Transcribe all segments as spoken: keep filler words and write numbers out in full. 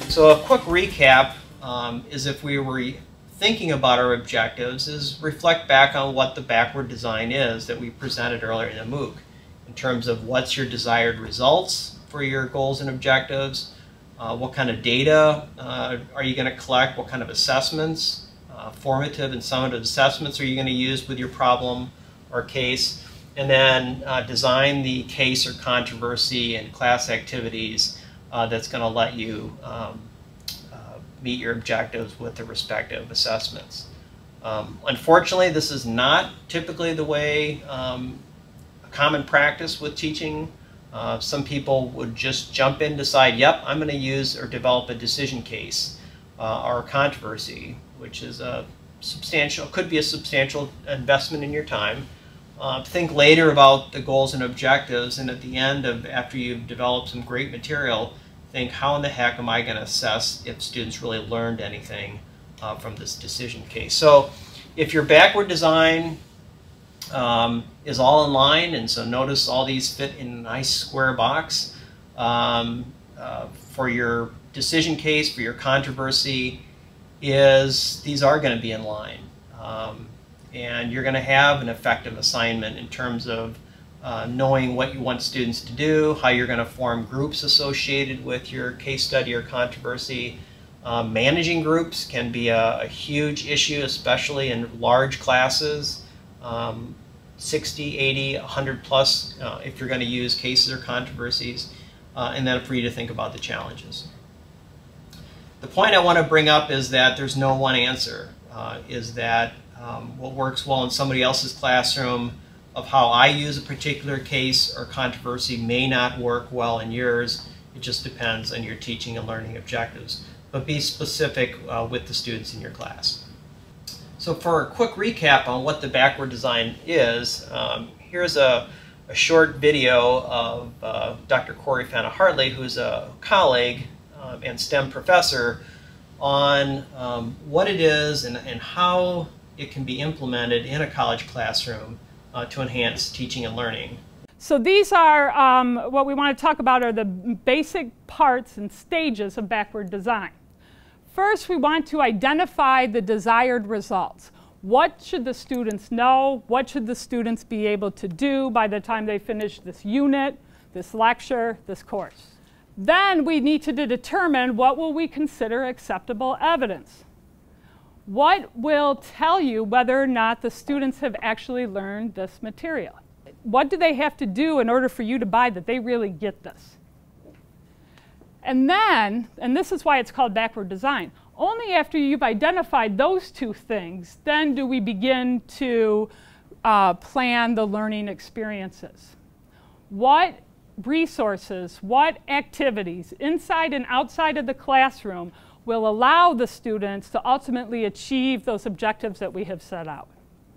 So a quick recap um, is if we were thinking about our objectives is reflect back on what the backward design is that we presented earlier in the MOOC in terms of what's your desired results for your goals and objectives, uh, what kind of data uh, are you going to collect, what kind of assessments, uh, formative and summative assessments are you going to use with your problem or case, and then uh, design the case or controversy and class activities uh, that's going to let you um, meet your objectives with the respective assessments. Um, unfortunately, this is not typically the way um, a common practice with teaching. Uh, some people would just jump in, decide, yep, I'm going to use or develop a decision case uh, or a controversy, which is a substantial, could be a substantial investment in your time. Uh, think later about the goals and objectives, and at the end of, after you've developed some great material, think, how in the heck am I going to assess if students really learned anything uh, from this decision case? So if your backward design um, is all in line, and so notice all these fit in a nice square box, um, uh, for your decision case, for your controversy, is these are going to be in line. Um, and you're going to have an effective assignment in terms of Uh, knowing what you want students to do, how you're going to form groups associated with your case study or controversy. Uh, managing groups can be a, a huge issue, especially in large classes, um, sixty, eighty, one hundred plus, uh, if you're going to use cases or controversies, uh, and then for you to think about the challenges. The point I want to bring up is that there's no one answer, uh, is that um, what works well in somebody else's classroom of how I use a particular case or controversy may not work well in yours. It just depends on your teaching and learning objectives. But be specific uh, with the students in your class. So for a quick recap on what the backward design is, um, here's a, a short video of uh, Doctor Cori Fata-Hartley, who's a colleague um, and STEM professor, on um, what it is and, and how it can be implemented in a college classroom Uh, to enhance teaching and learning. So these are, um, what we want to talk about are the basic parts and stages of backward design. First, we want to identify the desired results. What should the students know? What should the students be able to do by the time they finish this unit, this lecture, this course? Then we need to determine what will we consider acceptable evidence. What will tell you whether or not the students have actually learned this material? What do they have to do in order for you to buy that they really get this? And then, and this is why it's called backward design, only after you've identified those two things, then do we begin to uh, plan the learning experiences. What resources, what activities inside and outside of the classroom will allow the students to ultimately achieve those objectives that we have set out.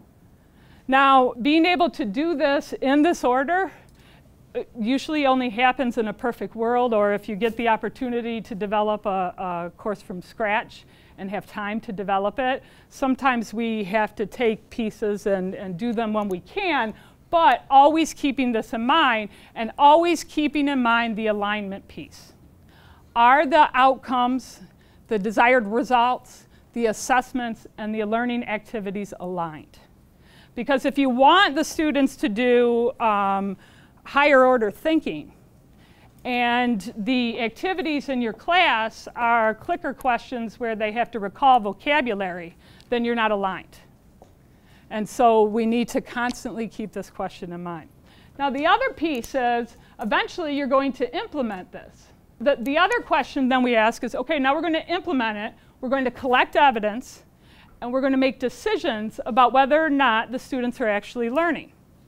Now, being able to do this in this order usually only happens in a perfect world, or if you get the opportunity to develop a, a course from scratch and have time to develop it. Sometimes we have to take pieces and, and do them when we can, but always keeping this in mind, and always keeping in mind the alignment piece. Are the outcomes, the desired results, the assessments, and the learning activities aligned? Because if you want the students to do um, higher order thinking, and the activities in your class are clicker questions where they have to recall vocabulary, then you're not aligned. And so we need to constantly keep this question in mind. Now the other piece is, eventually you're going to implement this. The, the other question then we ask is, okay, now we're going to implement it, we're going to collect evidence, and we're going to make decisions about whether or not the students are actually learning.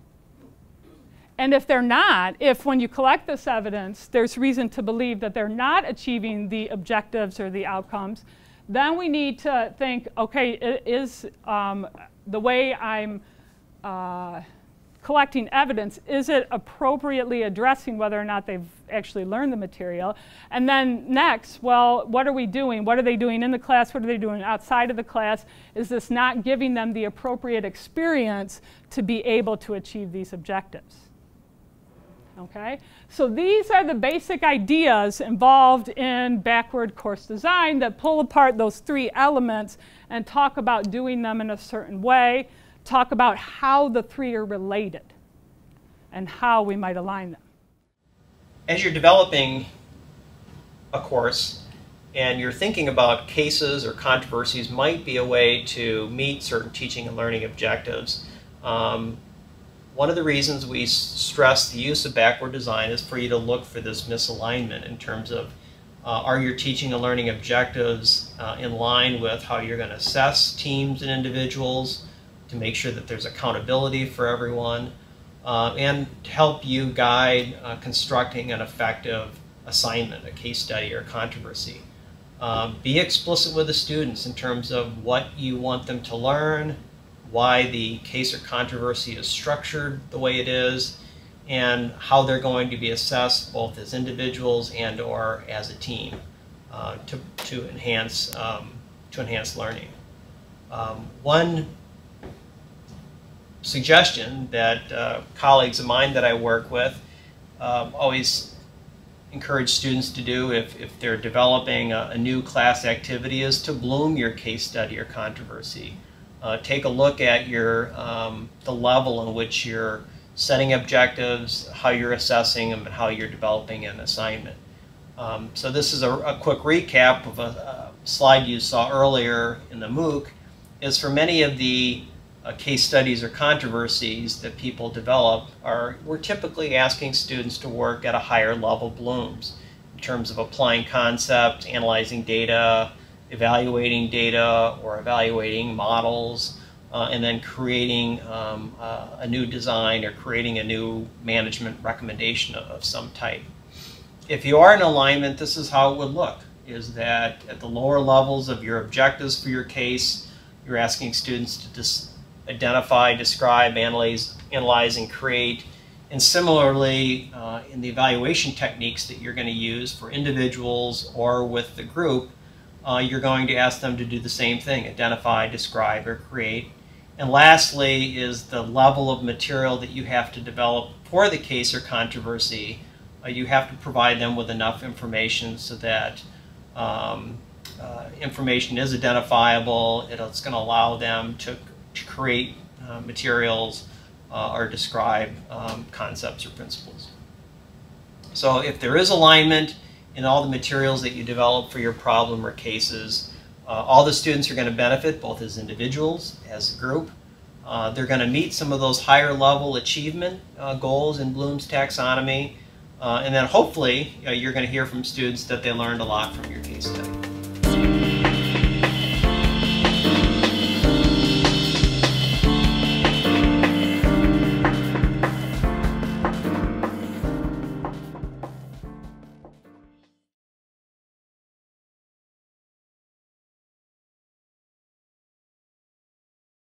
And if they're not, if when you collect this evidence, there's reason to believe that they're not achieving the objectives or the outcomes, then we need to think, okay, is um, the way I'm uh, collecting evidence, is it appropriately addressing whether or not they've actually learned the material? And then next, well, what are we doing? What are they doing in the class? What are they doing outside of the class? Is this not giving them the appropriate experience to be able to achieve these objectives? Okay? So these are the basic ideas involved in backward course design that pull apart those three elements and talk about doing them in a certain way, talk about how the three are related and how we might align them. As you're developing a course and you're thinking about cases or controversies might be a way to meet certain teaching and learning objectives. Um, one of the reasons we stress the use of backward design is for you to look for this misalignment in terms of uh, are your teaching and learning objectives uh, in line with how you're going to assess teams and individuals to make sure that there's accountability for everyone, uh, and to help you guide uh, constructing an effective assignment, a case study, or controversy. Um, be explicit with the students in terms of what you want them to learn, why the case or controversy is structured the way it is, and how they're going to be assessed both as individuals and or as a team uh, to, to, enhance, um, to enhance learning. Um, one suggestion that uh, colleagues of mine that I work with uh, always encourage students to do if, if they're developing a, a new class activity is to bloom your case study or controversy. Uh, take a look at your um, the level in which you're setting objectives, how you're assessing them, and how you're developing an assignment. Um, so this is a, a quick recap of a, a slide you saw earlier in the MOOC. Is for many of the uh, case studies or controversies that people develop, are we're typically asking students to work at a higher level blooms in terms of applying concepts, analyzing data, evaluating data or evaluating models, uh, and then creating um, uh, a new design or creating a new management recommendation of, of some type. If you are in alignment, this is how it would look, is that at the lower levels of your objectives for your case, you're asking students to dis identify, describe, analyze, analyze, and create. And similarly, uh, in the evaluation techniques that you're going to use for individuals or with the group, Uh, you're going to ask them to do the same thing, identify, describe, or create. And lastly is the level of material that you have to develop for the case or controversy. Uh, you have to provide them with enough information so that um, uh, information is identifiable. It's going to allow them to, to create uh, materials uh, or describe um, concepts or principles. So if there is alignment in all the materials that you develop for your problem or cases, uh, all the students are going to benefit, both as individuals, as a group. Uh, they're going to meet some of those higher level achievement uh, goals in Bloom's taxonomy, uh, and then hopefully uh, you're going to hear from students that they learned a lot from your case study.